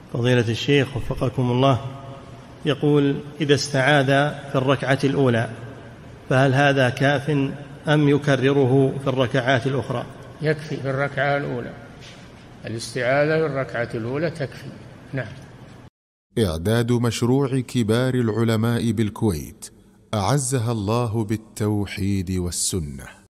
فضيلة الشيخ وفقكم الله، يقول: إذا استعاذ في الركعة الأولى فهل هذا كاف أم يكرره في الركعات الأخرى؟ يكفي في الركعة الأولى، الاستعاذة في الركعة الأولى تكفي. نعم. إعداد مشروع كبار العلماء بالكويت أعزها الله بالتوحيد والسنة.